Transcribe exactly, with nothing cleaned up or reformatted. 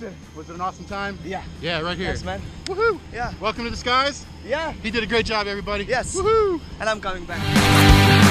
it. Was it an awesome time? Yeah. Yeah, right here. Yes, man. Woohoo! Yeah. Welcome to the skies. Yeah. He did a great job, everybody. Yes. Woohoo! And I'm coming back.